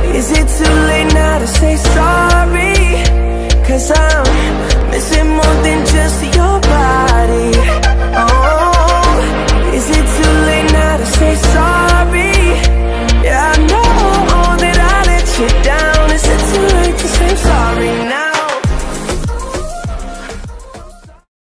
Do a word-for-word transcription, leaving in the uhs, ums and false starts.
Is it too late now to say sorry? Cause I'm